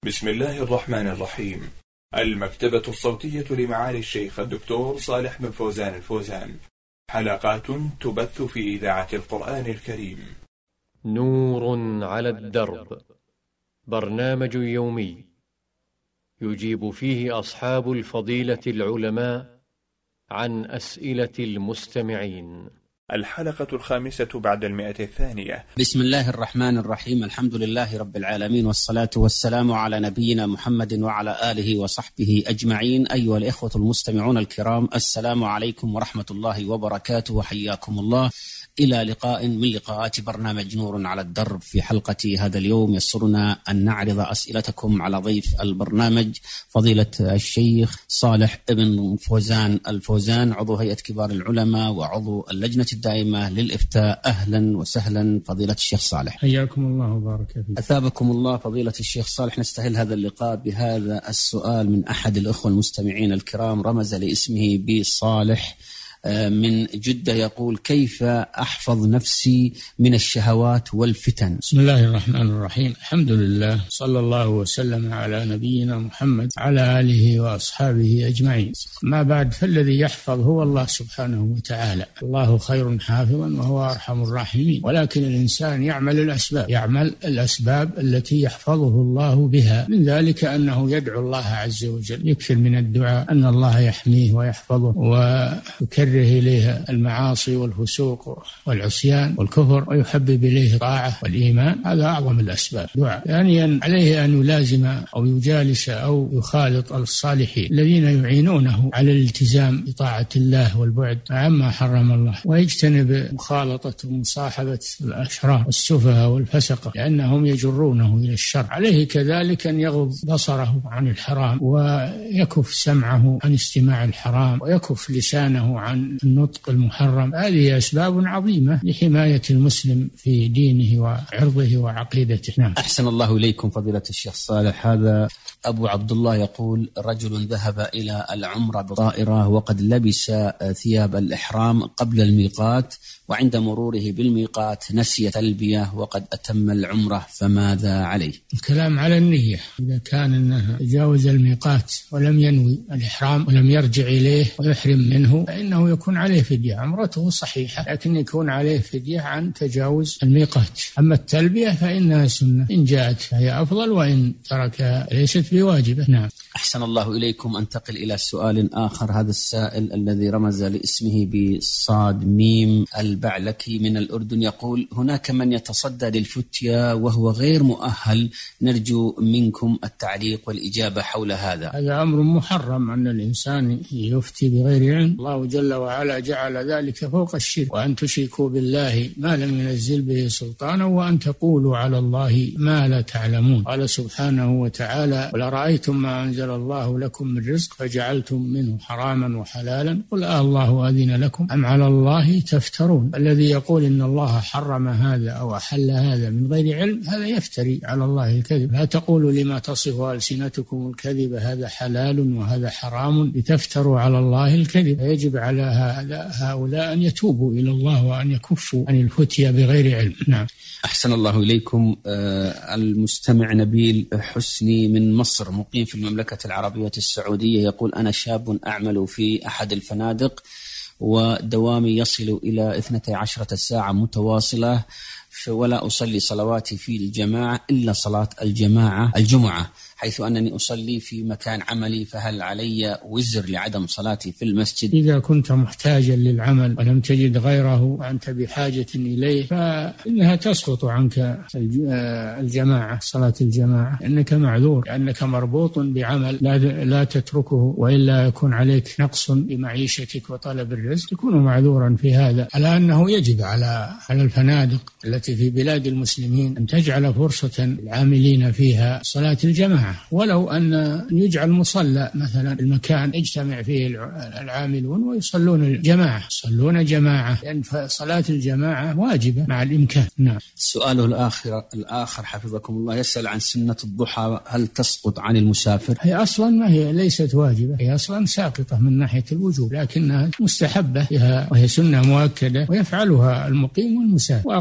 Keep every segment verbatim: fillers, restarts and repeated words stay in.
بسم الله الرحمن الرحيم. المكتبة الصوتية لمعالي الشيخ الدكتور صالح بن فوزان الفوزان، حلقات تبث في إذاعة القرآن الكريم. نور على الدرب، برنامج يومي يجيب فيه أصحاب الفضيلة العلماء عن أسئلة المستمعين. الحلقة الخامسة بعد المئة الثانية. بسم الله الرحمن الرحيم. الحمد لله رب العالمين، والصلاة والسلام على نبينا محمد وعلى آله وصحبه أجمعين. أيها الإخوة المستمعون الكرام، السلام عليكم ورحمة الله وبركاته، وحياكم الله إلى لقاء من لقاءات برنامج نور على الدرب. في حلقة هذا اليوم يسرنا أن نعرض أسئلتكم على ضيف البرنامج فضيلة الشيخ صالح بن فوزان الفوزان، عضو هيئة كبار العلماء وعضو اللجنة الدائمة للإفتاء. أهلا وسهلا فضيلة الشيخ صالح. حياكم الله وبارك فيك. أثابكم الله فضيلة الشيخ صالح. نستهل هذا اللقاء بهذا السؤال من أحد الأخوة المستمعين الكرام، رمز لاسمه بصالح من جدة، يقول: كيف أحفظ نفسي من الشهوات والفتن؟ بسم الله الرحمن الرحيم. الحمد لله، صلى الله وسلم على نبينا محمد على آله وأصحابه أجمعين. ما بعد، فالذي يحفظ هو الله سبحانه وتعالى. الله خير حافظا وهو أرحم الراحمين، ولكن الإنسان يعمل الأسباب يعمل الأسباب التي يحفظه الله بها. من ذلك أنه يدعو الله عز وجل، يكثر من الدعاء أن الله يحميه ويحفظه ويكرر إليه المعاصي والفسوق والعصيان والكفر، ويحبب إليه الطاعة والإيمان. هذا أعظم الأسباب. دعاء. ثانيا، عليه أن يلازم أو يجالس أو يخالط الصالحين الذين يعينونه على الالتزام بطاعة الله والبعد عما حرم الله، ويجتنب مخالطة ومصاحبة الأشرار والسفهاء والفسقة، لأنهم يجرونه إلى الشر. عليه كذلك أن يغض بصره عن الحرام، ويكف سمعه عن استماع الحرام، ويكف لسانه عن النطق المحرم. هذه أسباب عظيمة لحماية المسلم في دينه وعرضه وعقيدته. نعم. أحسن الله إليكم فضيلة الشيخ صالح. هذا أبو عبد الله يقول: رجل ذهب إلى العمرة بطائرة وقد لبس ثياب الإحرام قبل الميقات، وعند مروره بالميقات نسي تلبية وقد أتم العمرة، فماذا عليه؟ الكلام على النية. إذا كان أنه تجاوز الميقات ولم ينوي الإحرام ولم يرجع إليه ويحرم منه، فإنه يكون عليه فدية. عمرته صحيحة، لكن يكون عليه فدية عن تجاوز الميقات. أما التلبية فإنها سنة، إن جاءت فهي أفضل، وإن تركها ليست بواجبة. نعم. أحسن الله إليكم. أنتقل إلى سؤال آخر. هذا السائل الذي رمز لاسمه بصاد ميم البعلكي من الأردن يقول: هناك من يتصدى للفتية وهو غير مؤهل، نرجو منكم التعليق والإجابة حول هذا. هذا أمر محرم، أن الإنسان يفتي بغير علم. الله جل وعلا جعل ذلك فوق الشرك، وأن تشركوا بالله ما لم ينزل به سلطانا، وأن تقولوا على الله ما لا تعلمون. قال سبحانه وتعالى: قل أرأيتم ما أنزل الله لكم من رزق فجعلتم منه حراما وحلالا قل آه الله أذن لكم أم على الله تفترون. الذي يقول إن الله حرم هذا أو أحل هذا من غير علم، هذا يفتري على الله الكذب. لا تقولوا لما تصف ألسنتكم الكذب هذا حلال وهذا حرام لتفتروا على الله الكذب. يجب على هذا هؤلاء أن يتوبوا إلى الله وأن يكفوا عن الفتية بغير علم. نعم. أحسن الله إليكم. آه المستمع نبيل حسني من مصر، مقيم في المملكة العربية السعودية، يقول: أنا شاب أعمل في أحد الفنادق، ودوامي يصل إلى اثنتي عشرة ساعة متواصلة، ولا أصلي صلواتي في الجماعة إلا صلاة الجماعة الجمعة، حيث أنني أصلي في مكان عملي، فهل علي وزر لعدم صلاتي في المسجد؟ إذا كنت محتاجا للعمل ولم تجد غيره وأنت بحاجة إليه، فإنها تسقط عنك الجماعة، صلاة الجماعة، لأنك معذور، لأنك مربوط بعمل لا, لا تتركه، وإلا يكون عليك نقص بمعيشتك وطلب الرزق، تكون معذورا في هذا. على أنه يجب على على الفنادق التي في بلاد المسلمين أن تجعل فرصة العاملين فيها صلاة الجماعة، ولو أن يجعل مصلى مثلا المكان يجتمع فيه العاملون ويصلون الجماعة، يصلون جماعة، لأن صلاة الجماعة واجبة مع الإمكان. نعم. سؤاله الآخر الآخر حفظكم الله يسأل عن سنة الضحى، هل تسقط عن المسافر؟ هي أصلا ما هي ليست واجبة، هي أصلا ساقطة من ناحية الوجوب، لكنها مستحبة وهي سنة مؤكدة، ويفعلها المقيم والمسافر، وأقلها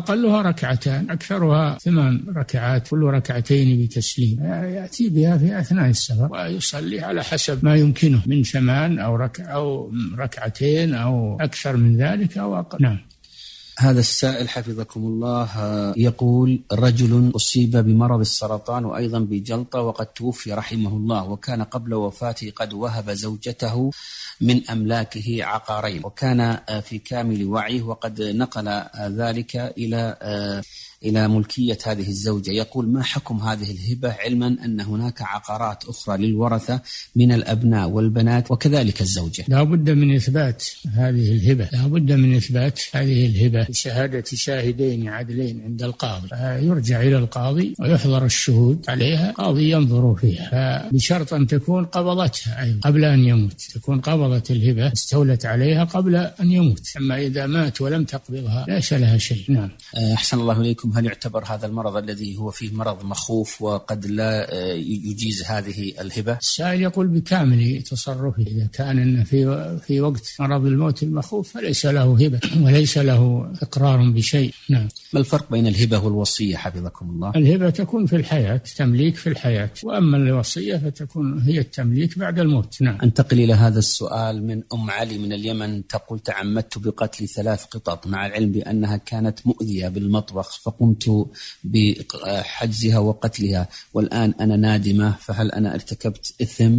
ركعتان، أكثرها ثمان ركعات، كل ركعتين بتسليم، يأتي بها في أثناء السفر ويصلي على حسب ما يمكنه من ثمان أو ركع أو ركعتين أو أكثر من ذلك أو أقل. نعم. هذا السائل حفظكم الله يقول: رجل أصيب بمرض السرطان وأيضا بجلطة وقد توفي رحمه الله، وكان قبل وفاته قد وهب زوجته من أملاكه عقارين، وكان في كامل وعيه، وقد نقل ذلك إلى إلى ملكية هذه الزوجة. يقول: ما حكم هذه الهبة، علما أن هناك عقارات أخرى للورثة من الأبناء والبنات وكذلك الزوجة؟ لا بد من إثبات هذه الهبة، لا بد من إثبات هذه الهبة بشهادة شاهدين عدلين عند القاضي، يرجع إلى القاضي ويحضر الشهود عليها، قاضي ينظر فيها بشرط أن تكون قبضتها أيضا قبل أن يموت، تكون قبضت الهبة استولت عليها قبل أن يموت، أما إذا مات ولم تقبضها ليس لها شيء. نعم. أحسن الله إليكم. هل يعتبر هذا المرض الذي هو فيه مرض مخوف وقد لا يجيز هذه الهبة؟ السائل يقول بكامل تصرفه، إذا كان في في وقت مرض الموت المخوف فليس له هبة وليس له إقرار بشيء. نعم. ما الفرق بين الهبة والوصية حفظكم الله؟ الهبة تكون في الحياة، تمليك في الحياة، وأما الوصية فتكون هي التمليك بعد الموت. نعم. أنتقل إلى هذا السؤال من أم علي من اليمن، تقول: تعمدت بقتل ثلاث قطط مع العلم بأنها كانت مؤذية بالمطبخ، فقمت بحجزها وقتلها، والآن أنا نادمة، فهل أنا ارتكبت إثم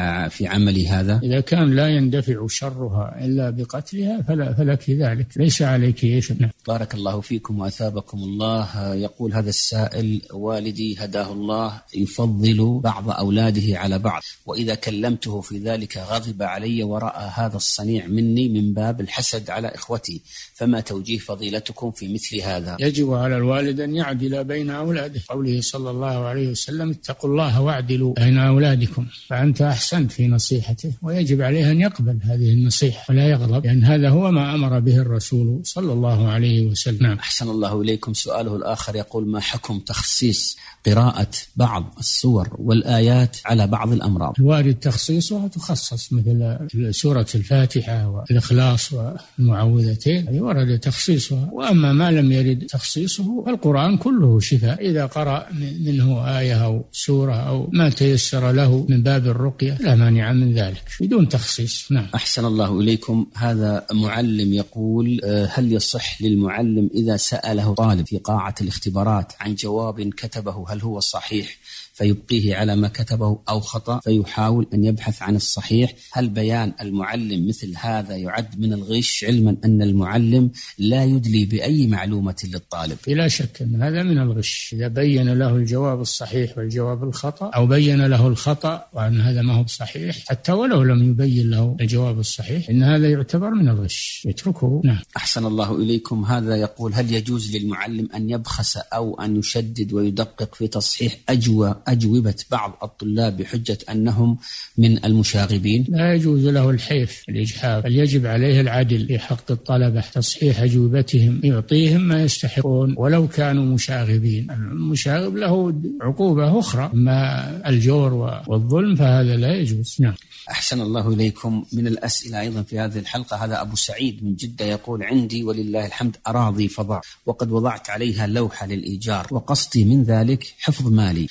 في عملي هذا؟ إذا كان لا يندفع شرها إلا بقتلها فلا فلك ذلك، ليس عليك إثم. بارك الله فيكم وأثابكم الله. يقول هذا السائل: والدي هداه الله يفضل بعض أولاده على بعض، وإذا كلمته في ذلك غضب علي ورأى هذا الصنيع مني من باب الحسد على إخوتي، فما توجيه فضيلتكم في مثل هذا؟ يجب على الوالد أن يعدل بين أولاده، قوله صلى الله عليه وسلم: اتقوا الله واعدلوا بين أولادكم، فأنت أحسنت في نصيحته، ويجب عليه أن يقبل هذه النصيحة ولا يغضب، لأن هذا هو ما أمر به الرسول صلى الله عليه وسلم. أحسن الله إليكم. سؤاله الآخر يقول: ما حكم تخصيص قراءة بعض السور والآيات على بعض الأمراض؟ الوارد تخصيصها تخصص، مثل سورة الفاتحة والإخلاص والمعوذتين، أي ورد تخصيصها، وأما ما لم يرد تخصيصه فالقرآن كله شفاء، إذا قرأ منه آية أو سورة أو ما تيسر له من باب الرقية لا مانع من ذلك بدون تخصيص. نعم. أحسن الله إليكم. هذا معلم يقول: هل يصح للمعلم إذا سأله طالب في قاعة الاختبارات عن جواب كتبه هل هو صحيح فيبقيه على ما كتبه أو خطأ فيحاول أن يبحث عن الصحيح؟ هل بيان المعلم مثل هذا يعد من الغش، علما أن المعلم لا يدلي بأي معلومة للطالب؟ لا شك أن هذا من الغش، إذا بين له الجواب الصحيح والجواب الخطأ، أو بين له الخطأ وأن هذا ما هو صحيح حتى ولو لم يبين له الجواب الصحيح، إن هذا يعتبر من الغش، يتركه. نعم. أحسن الله إليكم. هذا يقول: هل يجوز للمعلم أن يبخس أو أن يشدد ويدقق في تصحيح أجوبة أجوبة بعض الطلاب بحجة أنهم من المشاغبين؟ لا يجوز له الحيف الإجحاف، بل يجب عليه العدل في حق الطلبة، تصحيح أجوبتهم، يعطيهم ما يستحقون ولو كانوا مشاغبين. المشاغب له عقوبة أخرى، أما الجور والظلم فهذا لا يجوز. نعم. أحسن الله إليكم. من الأسئلة أيضا في هذه الحلقة هذا أبو سعيد من جدة يقول: عندي ولله الحمد أراضي فضاء، وقد وضعت عليها لوحة للإيجار، وقصدي من ذلك حفظ مالي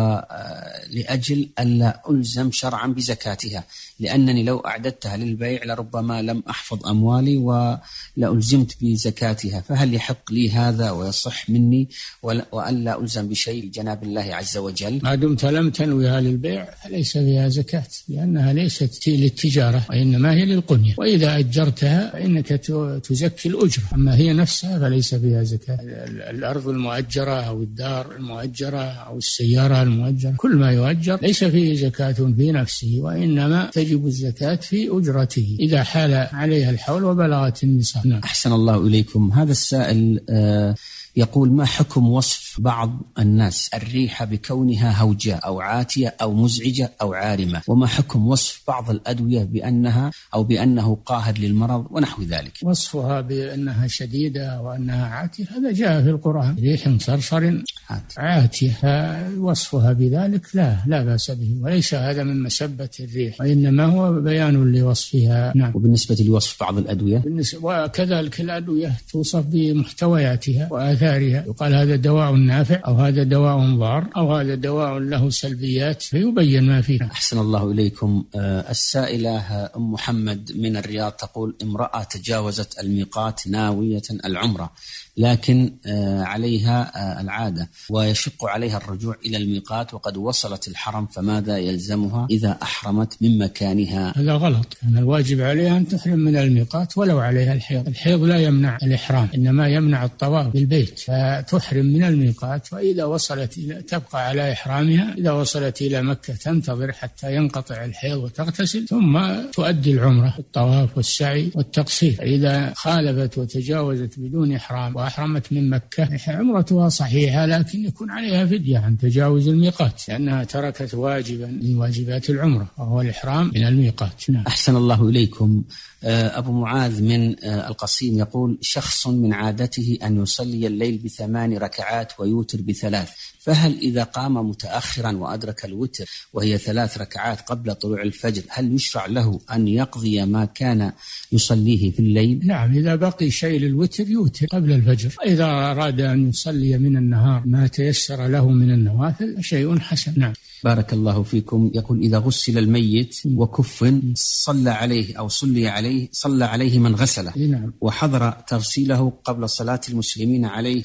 ولأجل ألا ألزم شرعا بزكاتها، لأنني لو أعددتها للبيع لربما لم أحفظ أموالي ولألزمت بزكاتها، فهل يحق لي هذا ويصح مني وألا ألزم بشيء جناب الله عز وجل؟ ما دمت لم تنويها للبيع فليس فيها زكاة، لأنها ليست للتجارة وإنما هي للقنية، وإذا أجرتها فإنك تزكي الأجرة، أما هي نفسها فليس فيها زكاة. الأرض المؤجرة أو الدار المؤجرة أو السيارة المؤجرة، كل ما يؤجر ليس فيه زكاة في نفسه، وإنما تجب الزكاة في أجرته إذا حال عليها الحول وبلغت النصاب. نعم. أحسن الله إليكم. هذا السائل آه يقول: ما حكم وصف بعض الناس الريحة بكونها هوجاء أو عاتية أو مزعجة أو عارمة، وما حكم وصف بعض الأدوية بأنها أو بأنه قاهر للمرض ونحو ذلك؟ وصفها بأنها شديدة وأنها عاتية هذا جاء في القرآن: ريح صرصر عاتية، وصفها بذلك لا لا بأس به، وليس هذا من مسبة الريح، وإنما هو بيان لوصفها. نعم. وبالنسبة لوصف بعض الأدوية وكذلك الأدوية توصف بمحتوياتها وآثارها بآثارها، يقال هذا دواء نافع أو هذا دواء ضار أو هذا دواء له سلبيات، فيبين ما فيه. أحسن الله إليكم. السائلة أم محمد من الرياض تقول: امرأة تجاوزت الميقات ناوية العمرة، لكن عليها العادة ويشق عليها الرجوع إلى الميقات وقد وصلت الحرم، فماذا يلزمها إذا أحرمت من مكانها؟ هذا غلط. كان الواجب عليها أن تحرم من الميقات ولو عليها الحيض. الحيض لا يمنع الإحرام، إنما يمنع الطواف بالبيت، فتحرم من الميقات، وإذا وصلت إلى تبقى على إحرامها. إذا وصلت إلى مكة تنتظر حتى ينقطع الحيض وتغتسل، ثم تؤدي العمرة الطواف والسعي والتقصير. إذا خالفت وتجاوزت بدون إحرام وأحرمت من مكة، عمرتها صحيحة، لكن يكون عليها فدية عن تجاوز الميقات، لأنها تركت واجبا من واجبات العمرة وهو الإحرام من الميقات. نعم. أحسن الله إليكم. أبو معاذ من القصيم يقول: شخص من عادته أن يصلي الليل بثمان ركعات ويوتر بثلاث، فهل إذا قام متأخرا وأدرك الوتر وهي ثلاث ركعات قبل طلوع الفجر، هل يشرع له أن يقضي ما كان يصليه في الليل؟ نعم، إذا بقي شيء للوتر يوتر قبل الفجر. إذا أراد أن يصلي من النهار ما تيسر له من النوافل شيء حسن. نعم. بارك الله فيكم. يقول: إذا غسل الميت وكفن صلى عليه أو صلي عليه صلى عليه من غسله، نعم، وحضر تغسيله قبل صلاة المسلمين عليه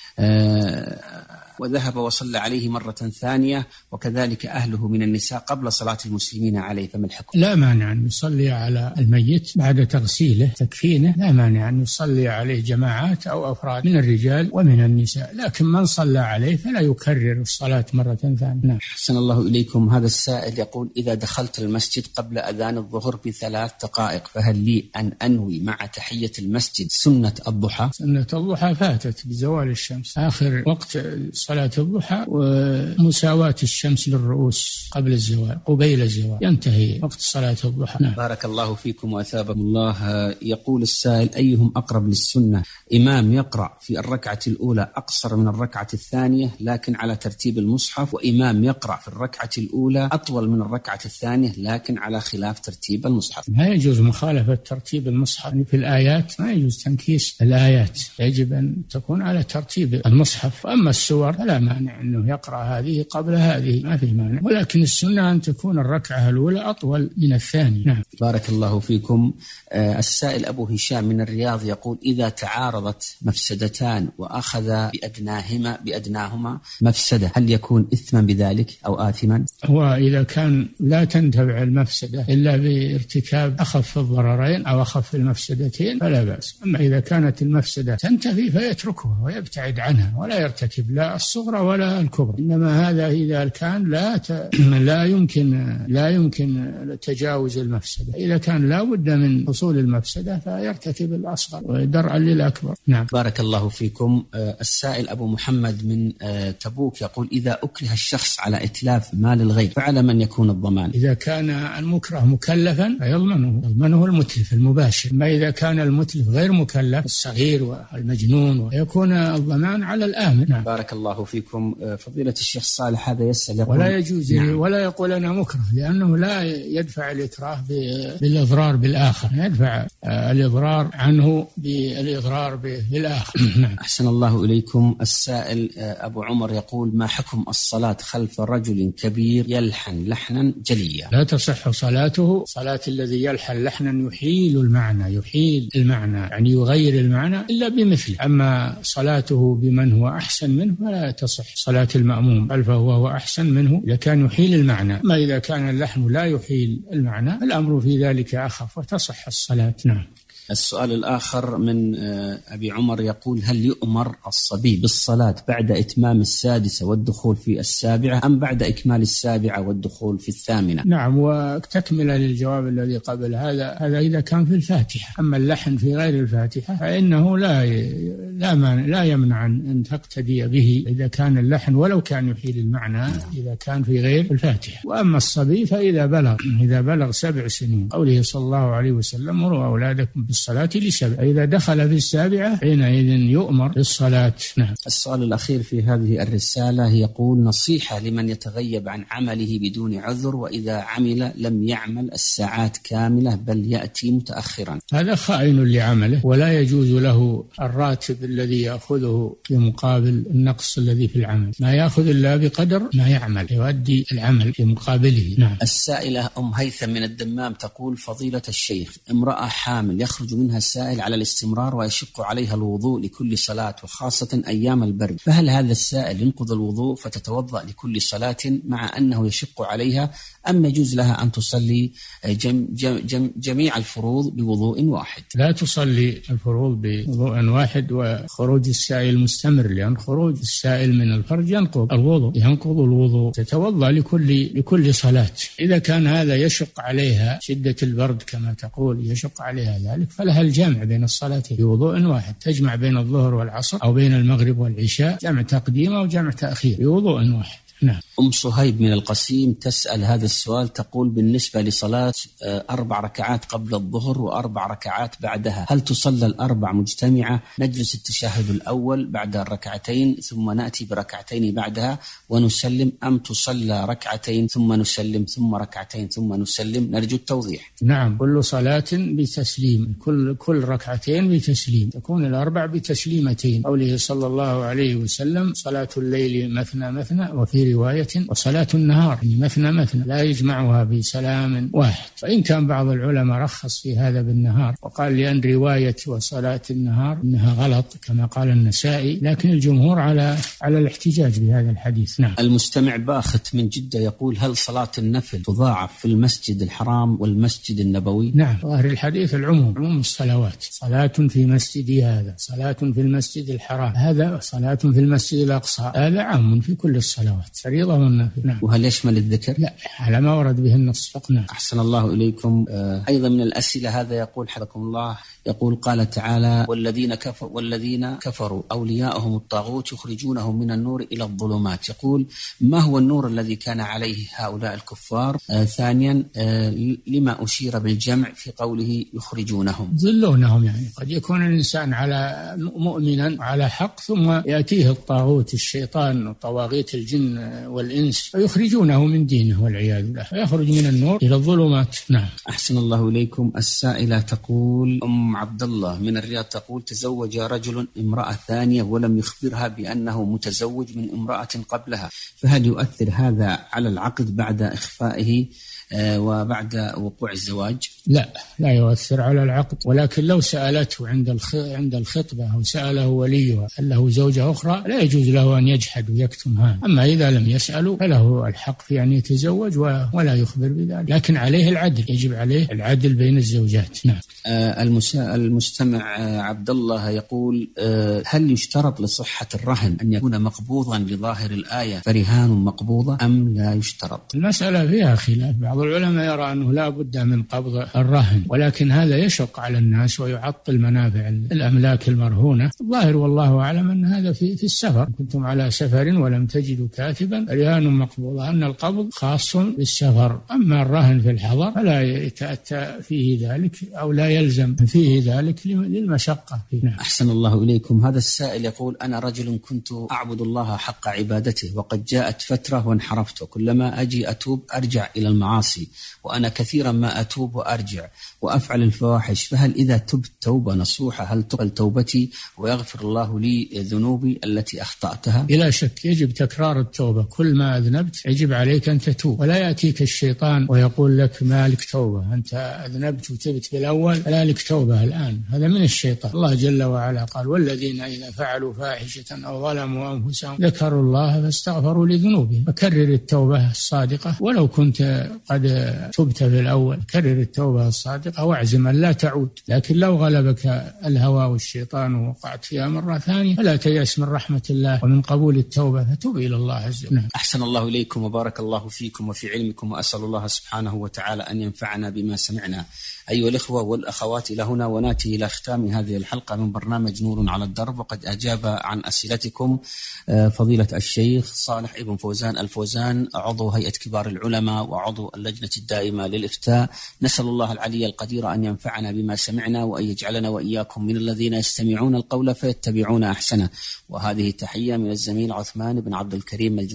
آه وذهب وصلى عليه مرة ثانية، وكذلك أهله من النساء قبل صلاة المسلمين عليه، فما الحكم؟ لا مانع أن يصلي على الميت بعد تغسيله تكفينه، لا مانع أن يصلي عليه جماعات أو أفراد من الرجال ومن النساء، لكن من صلى عليه فلا يكرر الصلاة مرة ثانية. نعم. أحسن الله إليكم. هذا السائل يقول: إذا دخلت المسجد قبل أذان الظهر بثلاث دقائق، فهل لي أن أنوي مع تحية المسجد سنة الضحى؟ سنة الضحى فاتت بزوال الشمس، آخر وقت صلاة الضحى ومساواة الشمس للرؤوس قبل الزوال قبيل الزوال ينتهي وقت صلاة الضحى. نعم. بارك الله فيكم وأثابكم الله. يقول السائل: أيهم أقرب للسنة، إمام يقرأ في الركعة الأولى أقصر من الركعة الثانية لكن على ترتيب المصحف، وإمام يقرأ في الركعة الأولى أطول من الركعة الثانية لكن على خلاف ترتيب المصحف؟ ما يجوز مخالفة ترتيب المصحف في الآيات، ما يجوز تنكيس الآيات، يجب أن تكون على ترتيب المصحف. وأما السور فلا مانع أنه يقرأ هذه قبل هذه، ما في مانع، ولكن السنة أن تكون الركعة الأولى أطول من الثانية. نعم. بارك الله فيكم. آه السائل أبو هشام من الرياض يقول: إذا تعارضت مفسدتان وأخذ بأدناهما بأدناهما مفسدة، هل يكون إثما بذلك أو آثما؟ وإذا كان لا تنتفع المفسدة إلا بارتكاب أخف الضررين أو أخف المفسدتين فلا بأس. أما إذا كانت المفسدة تنتفي فيتركها ويبتعد عنها ولا يرتكب لا الصغرى ولا الكبرى، إنما هذا إذا كان لا ت... لا يمكن لا يمكن تجاوز المفسدة. إذا كان لا بد من حصول المفسدة فيرتكب الأصغر ودرعا للأكبر. نعم. بارك الله فيكم. السائل أبو محمد من تبوك يقول: إذا أكره الشخص على إتلاف مال الغير فعلى من يكون الضمان؟ إذا كان المكره مكلفا فيضمنه يضمنه المتلف المباشر، ما إذا كان المتلف غير مكلف الصغير والمجنون ويكون الضمان على الآمن. نعم. بارك الله فيكم. فضيلة الشيخ صالح هذا يسأل يقول: ولا يجوز نعم. ولا يقول أنا مكره، لأنه لا يدفع الإكراه بالإضرار بالآخر، يدفع الإضرار عنه بالإضرار بالآخر. نعم. أحسن الله إليكم. السائل أبو عمر يقول: ما حكم الصلاة خلف رجل كبير يلحن لحنا جليا؟ لا تصح صلاته. صلاة الذي يلحن لحنا يحيل المعنى يحيل المعنى يعني يغير المعنى إلا بمثله. أما صلاته بمن هو أحسن منه فلا تصح صلاة المأموم، بل فهو أحسن منه إذا كان يحيل المعنى. ما إذا كان اللحن لا يحيل المعنى الأمر في ذلك أخف وتصح الصلاة. نعم. السؤال الآخر من أبي عمر يقول: هل يؤمر الصبي بالصلاة بعد إتمام السادسة والدخول في السابعة أم بعد إكمال السابعة والدخول في الثامنة؟ نعم، وتكمل للجواب الذي قبل هذا هذا إذا كان في الفاتحة. أما اللحن في غير الفاتحة فإنه لا لا لا يمنع أن تقتدي به إذا كان اللحن ولو كان يحيل المعنى إذا كان في غير الفاتحة. وأما الصبي فإذا بلغ إذا بلغ سبع سنين، قوله صلى الله عليه وسلم: مروا أولادكم بالصلاة الصلاة لسبع، إذا دخل في السابعة حينئذ يؤمر بالصلاة. نعم. السؤال الأخير في هذه الرسالة يقول: نصيحة لمن يتغيب عن عمله بدون عذر، وإذا عمل لم يعمل الساعات كاملة بل يأتي متأخرا. هذا خائن لعمله، ولا يجوز له الراتب الذي يأخذه في مقابل النقص الذي في العمل، ما يأخذ إلا بقدر ما يعمل، يؤدي العمل في مقابله. نعم. السائلة أم هيثم من الدمام تقول: فضيلة الشيخ، امرأة حامل يخرج منها السائل على الاستمرار ويشق عليها الوضوء لكل صلاة وخاصة أيام البرد، فهل هذا السائل ينقض الوضوء فتتوضأ لكل صلاة مع أنه يشق عليها، أم يجوز لها أن تصلي جم جم جم جميع الفروض بوضوء واحد؟ لا تصلي الفروض بوضوء واحد وخروج السائل مستمر، لأن خروج السائل من الفرج ينقض الوضوء ينقض الوضوء تتوضأ لكل لكل صلاة. إذا كان هذا يشق عليها شدة البرد كما تقول يشق عليها ذلك، فلها الجمع بين الصلاتين بوضوء واحد، تجمع بين الظهر والعصر أو بين المغرب والعشاء، جمع تقديم أو جمع تأخير بوضوء واحد. نعم. أم صهيب من القسيم تسأل هذا السؤال، تقول: بالنسبة لصلاة أربع ركعات قبل الظهر وأربع ركعات بعدها، هل تصلى الأربع مجتمعة، نجلس التشهد الأول بعد الركعتين ثم نأتي بركعتين بعدها ونسلم، أم تصلى ركعتين ثم نسلم ثم ركعتين ثم نسلم؟ نرجو التوضيح. نعم، كل صلاة بتسليم، كل كل ركعتين بتسليم، تكون الأربع بتسليمتين، قوله صلى الله عليه وسلم: صلاة الليل مثنى مثنى، وفي رواية وصلاة النهار مثنى مثنى، لا يجمعها بسلام واحد. فإن كان بعض العلماء رخص في هذا بالنهار وقال لأن رواية وصلاة النهار إنها غلط كما قال النسائي، لكن الجمهور على على الاحتجاج بهذا الحديث. نعم. المستمع باخت من جدة يقول: هل صلاة النفل تضاعف في المسجد الحرام والمسجد النبوي؟ نعم، ظاهر الحديث العموم، عموم الصلوات، صلاة في مسجدي هذا، صلاة في المسجد الحرام هذا، صلاة في المسجد الأقصى هذا، عام في كل الصلوات، فريضة والنافلة. نعم. وهل يشمل الذكر؟ لا، على ما ورد به النص فقط. نعم. أحسن الله إليكم. آه أيضا من الأسئلة هذا يقول حفظكم الله، يقول: قال تعالى: والذين كفروا والذين كفروا أولياءهم الطاغوت يخرجونهم من النور إلى الظلمات. يقول: ما هو النور الذي كان عليه هؤلاء الكفار؟ آه ثانيا، آه لما أشير بالجمع في قوله يخرجونهم؟ يضلونهم، يعني قد يكون الإنسان على مؤمنا على حق ثم يأتيه الطاغوت الشيطان وطواغيت الجن والإنس فيخرجونه من دينه والعياذ بالله، فيخرج من النور إلى الظلمات. نعم. أحسن الله إليكم. السائلة تقول: أم عبد الله من الرياض تقول: تزوج رجل امرأة ثانية ولم يخبرها بأنه متزوج من امرأة قبلها، فهل يؤثر هذا على العقد بعد إخفائه وبعد وقوع الزواج؟ لا، لا يؤثر على العقد، ولكن لو سألته عند عند الخطبة أو سأله وليها هل له زوجة أخرى لا يجوز له أن يجحد ويكتمها. أما إذا لم يسأله فله الحق في أن يتزوج ولا يخبر بذلك، لكن عليه العدل، يجب عليه العدل بين الزوجات. نعم. آه المستمع آه عبد الله يقول: آه هل يشترط لصحة الرهن أن يكون مقبوضا لظاهر الآية فرهان مقبوضة أم لا يشترط؟ المسألة فيها خلاف، بعض العلماء يرى أنه لا بد من قبض الرهن، ولكن هذا يشق على الناس ويعطل منافع الأملاك المرهونة. الظاهر والله أعلم أن هذا في, في السفر، كنتم على سفر ولم تجدوا كاتبا فرهان مقبوضة، أن القبض خاص بالسفر، أما الرهن في الحضر فلا يتأتى فيه ذلك أو لا يلزم فيه ذلك للمشقة. نعم. أحسن الله إليكم. هذا السائل يقول: أنا رجل كنت أعبد الله حق عبادته، وقد جاءت فترة وانحرفت، وكلما أجي أتوب أرجع إلى المعاصي، وأنا كثيرا ما أتوب وأرجع وأفعل الفواحش، فهل إذا تبت توبة نصوحة هل تقبل توبتي ويغفر الله لي ذنوبي التي أخطأتها؟ بلا شك يجب تكرار التوبة، كل ما أذنبت يجب عليك أن تتوب، ولا يأتيك الشيطان ويقول لك ما لك توبة، أنت أذنبت وتبت بالأول فلا لك توبة الآن، هذا من الشيطان. الله جل وعلا قال: والذين إذا فعلوا فاحشة أو ظلموا أنفسهم ذكروا الله فاستغفروا لذنوبهم. فكرر التوبة الصادقة ولو كنت قد تبت في الأول، كرر التوبة الصادقة واعزم أن لا تعود، لكن لو غلبك الهوى والشيطان ووقعت فيها مرة ثانية فلا تيأس من رحمة الله ومن قبول التوبة، فتوب إلى الله عز نعم. أحسن الله إليكم وبارك الله فيكم وفي علمكم، وأسأل الله سبحانه وتعالى أن ينفعنا بما سمعنا. أيها الإخوة والأخوات، إلى هنا ونأتي إلى ختام هذه الحلقة من برنامج نور على الدرب، وقد أجاب عن أسئلتكم فضيلة الشيخ صالح ابن فوزان الفوزان، عضو هيئة كبار العلماء وعضو اللجنة الدائمة للإفتاء. نسأل الله العلي القدير أن ينفعنا بما سمعنا، وأن يجعلنا وإياكم من الذين يستمعون القول فيتبعون أحسنه. وهذه تحية من الزميل عثمان بن عبد الكريم